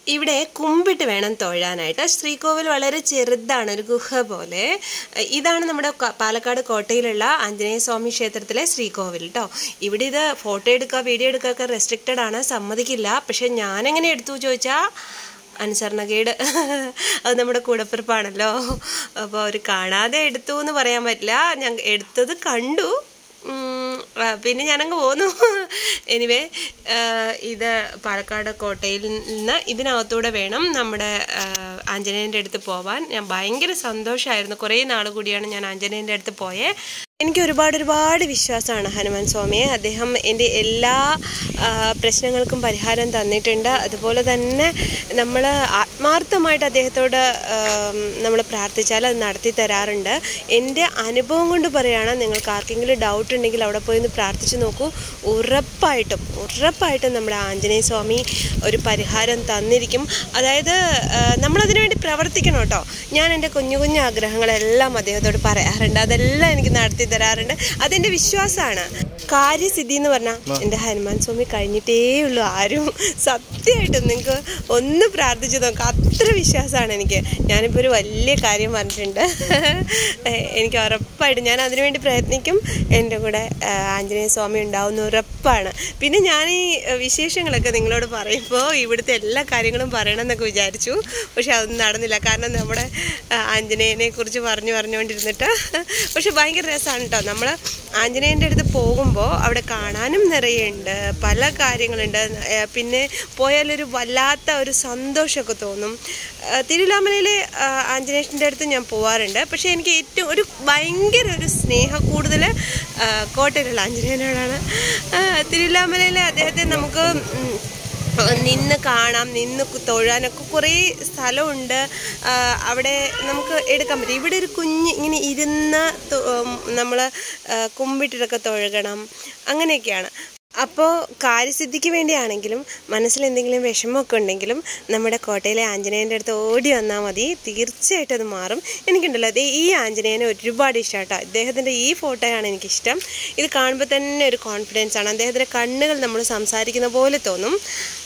ഇവിടെ കുമ്പിട്ട് വേണം തൊഴാനായിട്ട്. ശ്രീകോവിൽ വളരെ ചെറുതാണ്, ഒരു ഗുഹ പോലെ. ഇതാണ് നമ്മുടെ പാലക്കാട് കോട്ടയിലുള്ള ആഞ്ജനേയ സ്വാമി ക്ഷേത്രത്തിലെ ശ്രീകോവിൽ കേട്ടോ. ഇവിടെ ഇത് ഫോട്ടോ എടുക്കുക വീഡിയോ എടുക്കുക ഒക്കെ റെസ്ട്രിക്റ്റഡ് ആണ്, സമ്മതിക്കില്ല. പക്ഷെ ഞാനെങ്ങനെ എടുത്തു ചോദിച്ചാൽ അനുസരണക്കേട്. അത് നമ്മുടെ കൂടപ്പിറപ്പാണല്ലോ, അപ്പോൾ അവർ കാണാതെ എടുത്തു എന്ന് പറയാൻ പറ്റില്ല. ഞാൻ എടുത്തത് കണ്ടു, പിന്നെ ഞാനങ്ങ് പോന്നു. എനിവേ, ഇത് പാലക്കാട് കോട്ടയിൽ നിന്ന് ഇതിനകത്തൂടെ വേണം നമ്മുടെ ആഞ്ജനേയൻ്റെ അടുത്ത് പോവാൻ. ഞാൻ ഭയങ്കര സന്തോഷമായിരുന്നു. കുറേ നാൾ കൂടിയാണ് ഞാൻ ആഞ്ജനേയൻ്റെ അടുത്ത് പോയേ. എനിക്ക് ഒരുപാട് വിശ്വാസമാണ് ഹനുമാൻ സ്വാമിയെ. അദ്ദേഹം എൻ്റെ എല്ലാ പ്രശ്നങ്ങൾക്കും പരിഹാരം തന്നിട്ടുണ്ട്. അതുപോലെ തന്നെ നമ്മൾ ആത്മാർത്ഥമായിട്ട് അദ്ദേഹത്തോട് നമ്മൾ പ്രാർത്ഥിച്ചാൽ അത് നടത്തി തരാറുണ്ട്. എൻ്റെ അനുഭവം കൊണ്ട് പറയുകയാണ്, നിങ്ങൾക്ക് ആർക്കെങ്കിലും ഡൗട്ട് ഉണ്ടെങ്കിൽ അവിടെ പോയി ഒന്ന് പ്രാർത്ഥിച്ച് നോക്കൂ. ഉറപ്പായിട്ടും നമ്മുടെ ആഞ്ജനേയ സ്വാമി ഒരു പരിഹാരം തന്നിരിക്കും. അതായത് നമ്മളതിനു വേണ്ടി പ്രവർത്തിക്കണം കേട്ടോ. ഞാൻ എൻ്റെ കുഞ്ഞു ആഗ്രഹങ്ങളെല്ലാം അദ്ദേഹത്തോട് പറയാറുണ്ട്, അതെല്ലാം എനിക്ക് നടത്തി തരാറുണ്ട്. അതെൻ്റെ വിശ്വാസമാണ്. കാര്യസിദ്ധി എന്ന് പറഞ്ഞാൽ എൻ്റെ ഹനുമാൻ സ്വാമി കഴിഞ്ഞിട്ടേ ഉള്ളൂ ആരും. സത്യമായിട്ടും നിങ്ങൾക്ക് ഒന്ന് പ്രാർത്ഥിച്ചു നോക്കാം, അത്ര വിശ്വാസമാണ് എനിക്ക്. ഞാനിപ്പോൾ ഒരു വലിയ കാര്യം പറഞ്ഞിട്ടുണ്ട്, എനിക്ക് ഉറപ്പായിട്ടും ഞാൻ അതിനുവേണ്ടി പ്രയത്നിക്കും. എൻ്റെ കൂടെ ആഞ്ജനേയ സ്വാമി ഉണ്ടാവുന്ന ഉറപ്പാണ്. പിന്നെ ഞാൻ ഈ വിശേഷങ്ങളൊക്കെ നിങ്ങളോട് പറയുമ്പോൾ ഇവിടുത്തെ എല്ലാ കാര്യങ്ങളും പറയണമെന്നൊക്കെ വിചാരിച്ചു, പക്ഷെ അതൊന്നും നടന്നില്ല. കാരണം നമ്മുടെ ആഞ്ജനേയനെ കുറിച്ച് പറഞ്ഞുകൊണ്ടിരുന്നിട്ട്. പക്ഷെ ഭയങ്കര രസമാണ് കേട്ടോ. നമ്മൾ ആഞ്ജനേയൻ്റെ അടുത്ത് പോകുമ്പോൾ അവിടെ കാണാനും നിറയുണ്ട്, പല കാര്യങ്ങളുണ്ട്. പിന്നെ പോയാലൊരു വല്ലാത്ത ഒരു സന്തോഷമൊക്കെ തോന്നും. തിരുവല്ലാമലയിലെ ആഞ്ജനേയൻ്റെ അടുത്ത് ഞാൻ പോവാറുണ്ട്. പക്ഷേ എനിക്ക് ഏറ്റവും ഭയങ്കര ഒരു സ്നേഹം കൂടുതൽ കോട്ടയിലുള്ള ആഞ്ജനേയനോടാണ്. തിരുവല്ലാമലയിലെ അദ്ദേഹത്തെ നമുക്ക് നിന്ന് കാണാം, നിന്ന് തൊഴാനൊക്കെ കുറേ സ്ഥലമുണ്ട്. അവിടെ നമുക്ക് എടുക്കാൻ പറ്റും. ഇവിടെ ഒരു ഇങ്ങനെ ഇരുന്ന് നമ്മൾ കുമ്പിട്ടിട്ടൊക്കെ തൊഴണം, അങ്ങനെയൊക്കെയാണ്. അപ്പോൾ കാര്യസിദ്ധിക്ക് വേണ്ടിയാണെങ്കിലും മനസ്സിലെന്തെങ്കിലും വിഷമമൊക്കെ ഉണ്ടെങ്കിലും നമ്മുടെ കോട്ടയിലെ ആഞ്ജനേയൻ്റെ അടുത്ത് ഓടി വന്നാൽ മതി, തീർച്ചയായിട്ടും അത് മാറും. എനിക്കുണ്ടല്ലോ ഈ ആഞ്ജനേയനെ ഒരുപാട് ഇഷ്ടമാട്ടോ. അദ്ദേഹത്തിൻ്റെ ഈ ഫോട്ടോയാണ് എനിക്കിഷ്ടം. ഇത് കാണുമ്പോൾ തന്നെ ഒരു കോൺഫിഡൻസ് ആണ്. അദ്ദേഹത്തിൻ്റെ കണ്ണുകൾ നമ്മൾ സംസാരിക്കുന്ന പോലെ തോന്നും.